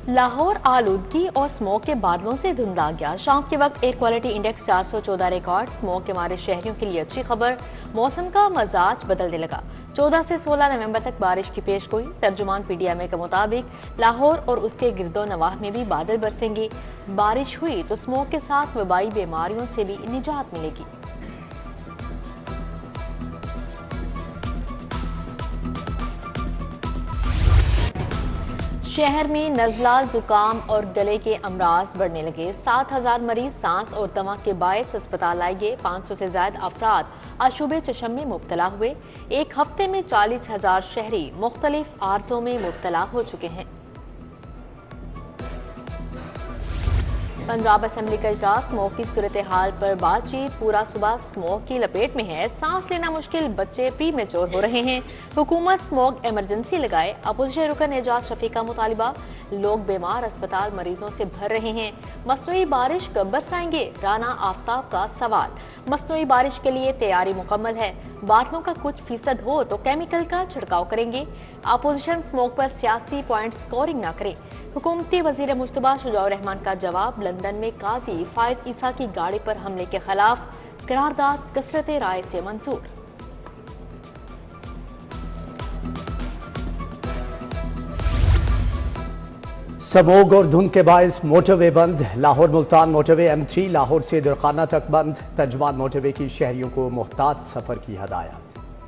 लाहौर आलूदगी और स्मोक के बादलों से धुंधला गया। शाम के वक्त air quality index 414 record. Smoke के मारे शहरियों के लिए अच्छी खबर, मौसम का मजाज बदलने लगा। 14 से 16 नवंबर तक बारिश की पेशगोई। तर्जुमान PDMA के मुताबिक लाहौर और उसके गिरदो नवाह में भी बादल बरसेंगे। बारिश हुई तो स्मोक के साथ वबाई बीमारियों से भी निजात मिलेगी। शहर में नज़ला, जुकाम और गले के अमराज बढ़ने लगे। 7,000 मरीज सांस और दमा के बायस अस्पताल लाए गए। 500 से ज्यादा अफराद आशुबे चशम में मुब्तला हुए। एक हफ्ते में 40,000 शहरी मुख्तलिफ आर्जों में मुब्तला हो चुके हैं। पंजाब असेंबली का इजलास, स्मोक की सूरत हाल पर बातचीत। पूरा सुबह स्मोक की लपेट में है, सांस लेना मुश्किल, बच्चे प्री मेच्योर हो रहे हैं। हुकूमत स्मोक इमरजेंसी लगाए। अपोजिशन रुकन एजाज शफीक का मुतालिबा। लोग बीमार, अस्पताल मरीजों से भर रहे हैं। मसनूई बारिश कब बरसाएंगे, राना आफ्ताब का सवाल। मसनूई बारिश के लिए तैयारी मुकम्मल है। बादलों का कुछ फीसद हो तो केमिकल का छिड़काव करेंगे। अपोजिशन स्मोक पर सियासी पॉइंट स्कोरिंग न करे। हुकूमती वजीर मुश्तबा शुजाउर रहमान का जवाब। लंदन में काजी फाइज ईसा की गाड़ी पर हमले के खिलाफ करारदाद कसरत राय से मंजूर। स्मोग और धुंध के बायस मोटरवे बंद। लाहौर मुल्तान मोटरवे M3 लाहौर से दरखाना तक बंद। तर्जुमान मोटरवे की शहरियों को मुहतात सफर की हदायत।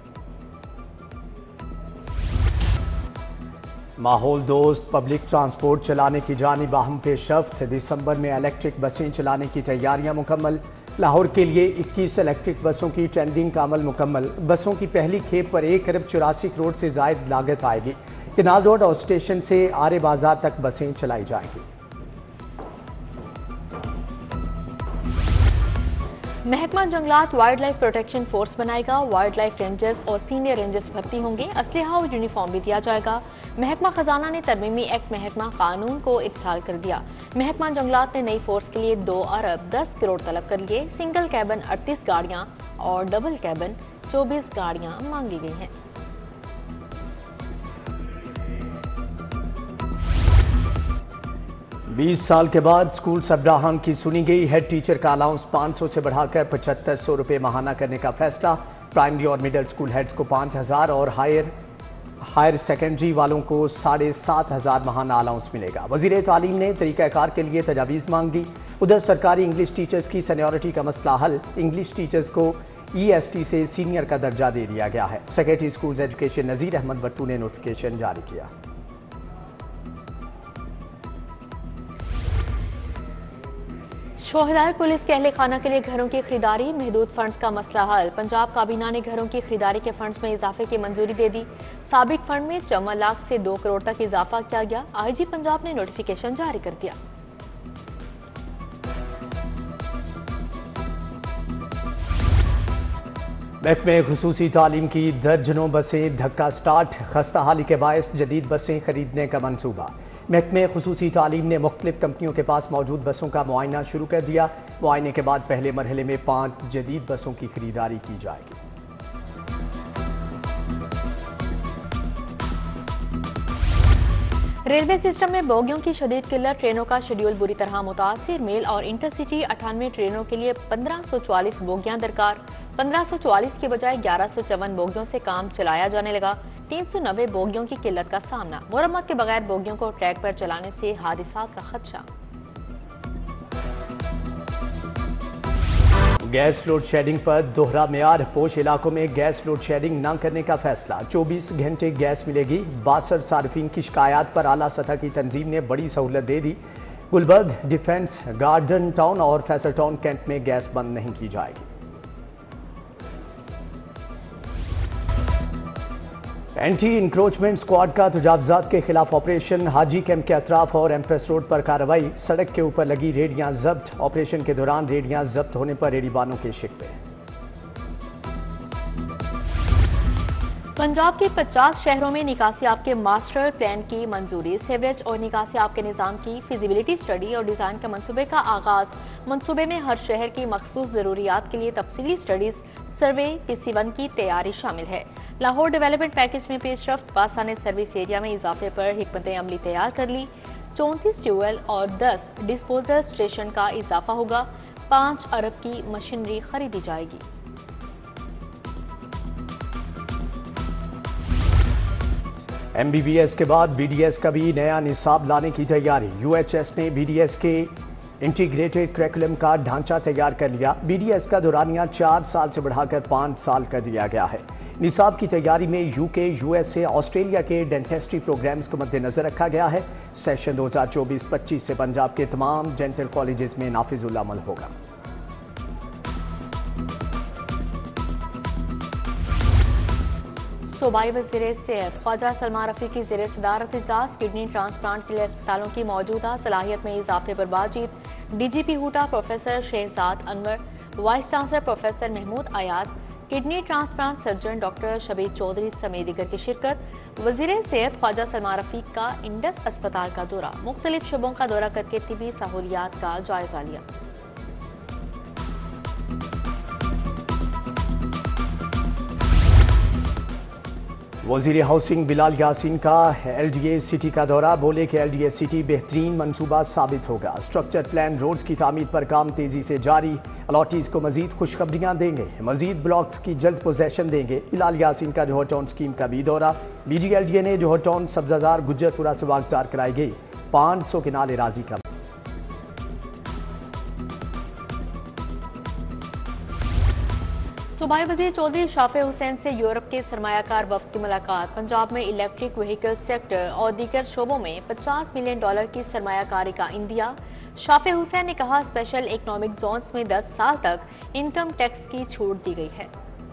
माहौल दोस्त पब्लिक ट्रांसपोर्ट चलाने की जानिब अहम पेशरफ्त। दिसंबर में इलेक्ट्रिक बसें चलाने की तैयारियां मुकम्मल। लाहौर के लिए 21 इलेक्ट्रिक बसों की टेंडरिंग का अमल मुकम्मल। बसों की पहली खेप पर 1 अरब 84 करोड़ से जायद लागत आएगी। किनाल रोड और स्टेशन से आरे बाजार तक बसें चलाई जाएंगी। महकमा जंगलात वाइल्ड लाइफ प्रोटेक्शन फोर्स बनाएगा। वाइल्ड लाइफ रेंजर्स और सीनियर रेंजर्स भर्ती होंगे। असलहा और यूनिफॉर्म भी दिया जाएगा। महकमा खजाना ने तरमीमी एक्ट महकमा कानून को इरसाल कर दिया। महकमा जंगलात ने नई फोर्स के लिए 2 अरब 10 करोड़ तलब कर लिए। सिंगल कैबिन 38 गाड़ियां और डबल कैबिन 24 गाड़ियां मांगी गई हैं। बीस साल के बाद स्कूल सबराहान की सुनी गई। हेड टीचर का अलाउंस 500 से बढ़ाकर 7500 रुपये माहाना करने का फैसला। प्राइमरी और मिडिल स्कूल हेड्स को 5000 और हायर सेकेंडरी वालों को 7500 माहाना अलाउंस मिलेगा। वजीर तालीम ने तरीक़ाकार के लिए तजावीज़ मांग दी। उधर सरकारी इंग्लिश टीचर्स की सीनियरिटी का मसला हल। इंग्लिश टीचर्स को EST से सीनियर का दर्जा दे दिया गया है। Secretary schools education Nazir Ahmed Bhattu ने नोटिफिकेशन जारी किया। शोहदार पुलिस के अहले खाना के लिए घरों की खरीदारी। महदूद फंड्स का मसला हल। पंजाब काबीना ने घरों की खरीदारी के फंड्स में इजाफे की मंजूरी दे दी। साबिक फंड में 54 लाख से 2 करोड़ तक इजाफा किया गया। IG पंजाब ने नोटिफिकेशन जारी कर दिया। महकमे खुसूसी तालीम की दर्जनों बसें धक्का स्टार्ट। खस्ता हाली के बायस जदीद बसें खरीदने का मंसूबा। महकमे खुसूसी तालीम ने मुख्तलिफ कंपनियों के पास मौजूद बसों का मुआयना शुरू कर दिया। मुआयने के बाद पहले मरहले में 5 जदीद बसों की खरीदारी की जाएगी। रेलवे सिस्टम में बोगियों की शदीद किल्लत। ट्रेनों का शेड्यूल बुरी तरह मुतासिर। मेल और इंटरसिटी 98 ट्रेनों के लिए 1544 बोगियां दरकार। 1544 के बजाय 1154 बोगियों से काम चलाया जाने लगा। 390 बोगियों की किल्लत का सामना। मुरम्मत के बगैर बोगियों को ट्रैक पर चलाने से हादिसात का खदशा। गैस लोड शेडिंग पर दोहरा मेयार। पोश इलाकों में गैस लोड शेडिंग न करने का फैसला। 24 घंटे गैस मिलेगी। 62 सार्फिन की शिकायत पर आला सतह की तंजीम ने बड़ी सहूलत दे दी। गुलबर्ग, डिफेंस, गार्डन टाउन और फैसल टाउन कैंट में गैस बंद नहीं की जाएगी। एंटी इंक्रोचमेंट स्क्वाड का तजावजात के खिलाफ ऑपरेशन। हाजी कैंप के अतराफ और एम्प्रेस रोड पर कार्रवाई। सड़क के ऊपर लगी रेडियां जब्त। ऑपरेशन के दौरान रेडियां जब्त होने पर रेडीबानों के शिकवे। पंजाब के 50 शहरों में निकासियाब के मास्टर प्लान की मंजूरी। सीवरेज और निकासियाब के निज़ाम की फिजिबिलिटी स्टडी और डिज़ाइन के मंसूबे का आगाज। मंसूबे में हर शहर की मखसूस ज़रूरियात के लिए तफसीली स्टडीज, सर्वे, PC1 की तैयारी शामिल है। लाहौर डेवलपमेंट पैकेज में पेशरफ्त। वासा ने सर्विस एरिया में इजाफे पर हिकमत अमली तैयार कर ली। 34 ट्यूबवेल और 10 डिस्पोजल स्टेशन का इजाफा होगा। 5 अरब की मशीनरी खरीदी जाएगी। MBBS के बाद BDS का भी नया निसाब लाने की तैयारी। UHS ने BDS के इंटीग्रेटेड करिकुलम का ढांचा तैयार कर लिया। BDS का दौरानिया 4 साल से बढ़ाकर 5 साल कर दिया गया है। निसाब की तैयारी में UK, USA, ऑस्ट्रेलिया के डेंटिस्ट्री प्रोग्राम्स को मद्देनजर रखा गया है। सेशन 2024-25 से पंजाब के तमाम डेंटल कॉलेजेस में नाफिजुल अमल होगा। सूबाई वज़ीर सेहत ख्वाजा सलमान रफ़ी की ज़ेर सदारत इजलास किडनी ट्रांसप्लांट के लिए अस्पतालों की मौजूदा सलाहियत में इजाफे पर बातचीत। DGP हूटा professor Shahzad Anwar, vice chancellor professor Mahmood Ayaz, kidney transplant surgeon doctor Shabbir Chaudhry समेत दीगर की शिरकत। वज़ीर सेहत ख्वाजा सलमान रफ़ी का इंडस अस्पताल का दौरा, मुख्तलिफ शुबों का दौरा करके तिबी सहूलियात का जायजा लिया। वज़ीर हाउसिंग बिलाल यासीन का LDA सिटी का दौरा, बोले कि LDA सिटी बेहतरीन मंसूबा साबित होगा। स्ट्रक्चर प्लान रोड्स की तामीर पर काम तेजी से जारी। अलॉटीज को मजीद खुशखबरियां देंगे, मजीद ब्लॉक्स की जल्द पोजेशन देंगे। बिलाल यासीन का जोहर टाउन स्कीम का भी दौरा। BGLDA ने जोहर टाउन, सब्जाजार, गुज्जरपुरा से वागजार कराई गई 500 किनाल राजी का। सूबाई वज़ीर चौधरी शाफे हुसैन से यूरोप के सरमायाकार वफ्द की मुलाकात। पंजाब में इलेक्ट्रिक व्हीकल सेक्टर और दीगर शोबों में $50 मिलियन की सरमायाकारी का इंदिया। शाफे हुसैन ने कहा, स्पेशल इकनॉमिक जोन्स में 10 साल तक इनकम टैक्स की छूट दी गई है।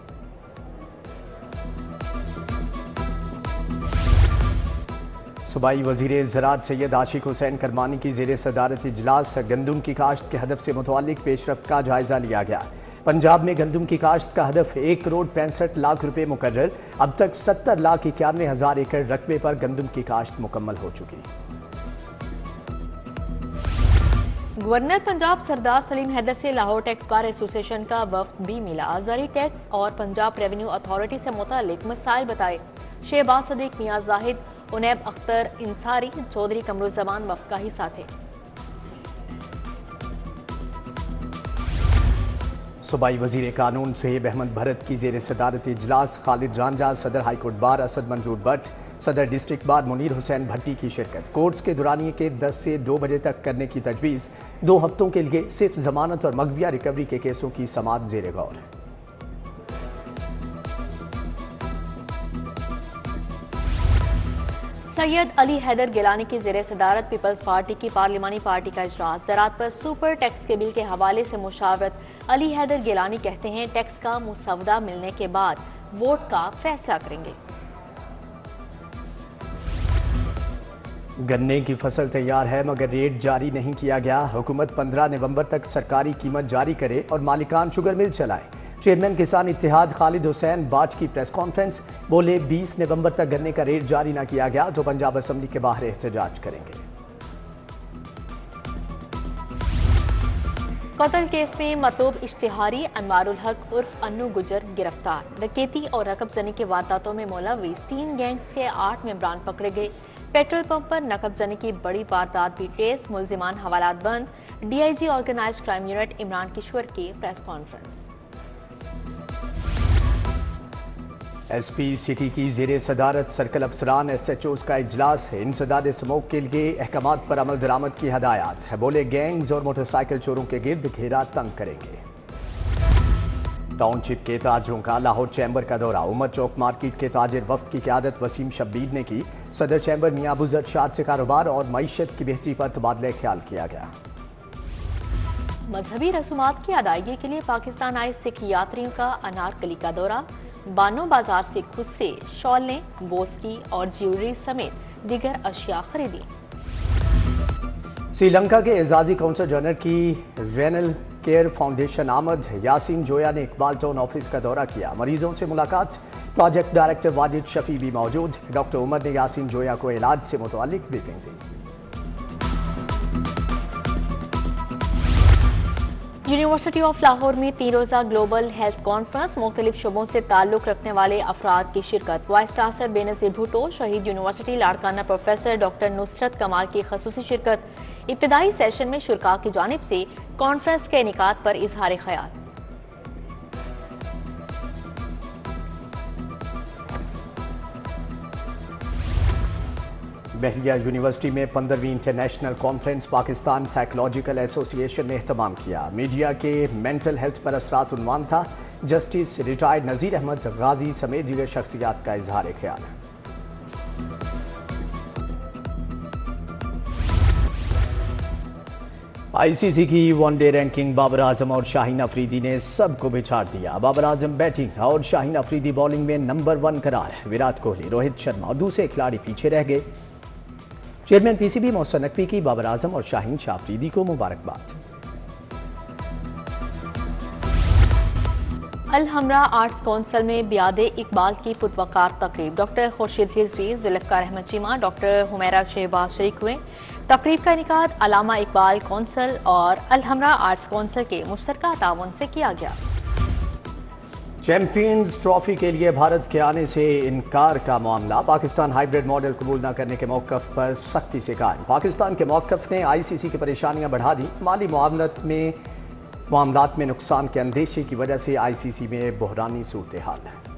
सूबाई वज़ीर ज़राअत सैयद आशिक हुसैन करमानी की ज़ेर सदारत इजलास गंदम की काश्त के हदफ से मुतअल्लिक पेशरफ्त का जायजा लिया गया। पंजाब में गंदम की काश्त का हदफ 1 करोड़ 65 लाख रुपए मुकर्रर। अब तक 70,91,000 एकड़ रकबे पर गंदम की काश्त मुकम्मल हो चुकी। गवर्नर पंजाब सरदार सलीम हैदर से लाहौर टैक्स बार एसोसिएशन का वफ्द भी मिला। ज़री टैक्स और पंजाब रेवेन्यू अथॉरिटी से मुतालिक मसाइल बताए। शहबाज सदीक, मियां जाहिद, उनैब अख्तर इंसारी, चौधरी कमरुज़्ज़मान वफ्द का हिस्सा थे। सूबाई वज़ीर कानून सुहेब अहमद भरत की ज़ेर सदारत इजलास खालिद रांझा, सदर हाईकोर्ट बार असद मंजूर भट्ट, सदर डिस्ट्रिक्ट बार मुनीर हुसैन भट्टी की शिरकत। कोर्ट्स के दुरानिये के 10 से 2 बजे तक करने की तजवीज़। 2 हफ्तों के लिए सिर्फ जमानत और मगविया रिकवरी के केसों की समाअत ज़ेर गौर। सैयद अली हैदर गिलानी की ज़ेर सदारत पीपल्स पार्टी की पार्लिमानी पार्टी का इजलास। ज़राअत पर सुपर टैक्स के बिल के हवाले से मुशावरत। अली हैदर गिलानी कहते हैं, टैक्स का मुसवदा मिलने के बाद वोट का फैसला करेंगे। गन्ने की फसल तैयार है मगर रेट जारी नहीं किया गया। हुकूमत 15 नवंबर तक सरकारी कीमत जारी करे और मालिकान शुगर मिल चलाए। चेयरमैन किसान इत्तेहाद खालिद हुसैन बाज की प्रेस कॉन्फ्रेंस, बोले 20 नवंबर तक गन्ने का रेट जारी न किया गया तो पंजाब असम्बली के बाहर एहतजाज करेंगे। कत्ल केस में मतलूब इश्तिहारी अनवारुल हक उर्फ अन्नू गुजर गिरफ्तार। डकैती और रकबजनी के वारदातों में मुलविस 3 गैंग्स के 8 मेंबरान पकड़े गए। पेट्रोल पंप पर नकबजनी की बड़ी वारदात भी ट्रेस, मुलजिमान हवालात बंद। DIG organised crime unit Imran Kishore की प्रेस कॉन्फ्रेंस। SP सिटी की ज़ेर सदारत सर्कल अफसरान SHOs का इजलास है। इंसदाद स्मोक के लिए अहकामात पर अमल दरामद की हदायत है। बोले गैंग्स और मोटरसाइकिल चोरों के गिर्द घेरा तंग करेंगे। टाउनशिप के ताजरों का लाहौर चैम्बर का दौरा। उमर चौक मार्केट के ताजिर वफ्द की क़यादत वसीम शब्बीर ने की। सदर चैम्बर मियां अबूजर शाद से कारोबार और मईशत की बेहतरी पर तबादला ख्याल किया गया। मजहबी रसूमात की अदायगी के लिए पाकिस्तान आए सिख यात्रियों का अनारकली का दौरा। बानो बाजार से खुद से शॉलें, बोस्की और ज्वेलरी समेत दीगर अशिया खरीदी। श्रीलंका के एजाजी काउंसल जनरल की रेनल केयर फाउंडेशन आमद। यासीन जोया ने इकबाल टाउन ऑफिस का दौरा किया, मरीजों से मुलाकात। प्रोजेक्ट डायरेक्टर वाजिद शफी भी मौजूद। डॉक्टर उमर ने यासीन जोया को इलाज से मुतालिक ब्रीफिंग दी। यूनिवर्सिटी ऑफ लाहौर में 3 रोज़ा ग्लोबल हेल्थ कॉन्फ्रेंस, मुख्तलिफ शोबों से ताल्लुक रखने वाले अफराद की शिरकत। Vice chancellor Benazir Bhutto, Shaheed university Larkana professor doctor Nusrat Kamal की खसूसी शिरकत। इब्तदाई सेशन में शुरका की जानिब से कॉन्फ्रेंस के इनेकाद पर इजहार ख्याल। बहरिया यूनिवर्सिटी में 15वीं international conference Pakistan psychological association ने एहतमाम किया। मीडिया के मेंटल हेल्थ पर असरात उन्वान था। जस्टिस रिटायर्ड नज़ीर अहमद गाजी समेत दीगर शख्सियात का इजहार ख्याल। आईसीसी की वनडे रैंकिंग बाबर आजम और शाहीन अफरीदी ने सबको बिछाड़ दिया। बाबर आजम बैटिंग और शाहीन अफरीदी बॉलिंग में नंबर 1 करार। विराट कोहली, रोहित शर्मा और दूसरे खिलाड़ी पीछे रह गए। चेयरमैन पीसीबी मोहसिन नकवी की बाबर आजम और शाहीन शाह अफरीदी को मुबारकबाद। अल हमरा आर्ट्स काउंसिल में बियादे इकबाल की पुरवकार तकरीब। डॉक्टर खुर्शीद रिजवी, जुल्फ़िकार अहमद चीमा, डॉक्टर हुमैरा शहबाज शरीक हुए। तकरीब का इनेकाद अलामा इकबाल काउंसिल और अल हमरा आर्ट्स काउंसिल के मुश्तरका ताउन से किया गया। चैंपियंस ट्रॉफी के लिए भारत के आने से इनकार का मामला। पाकिस्तान हाइब्रिड मॉडल कबूल न करने के मौक़िफ़ पर सख्ती से कायम। पाकिस्तान के मौक़िफ़ ने आईसीसी की परेशानियां बढ़ा दी। माली मामलात में नुकसान के अंदेशे की वजह से आईसीसी में बहरानी सूरत हाल है।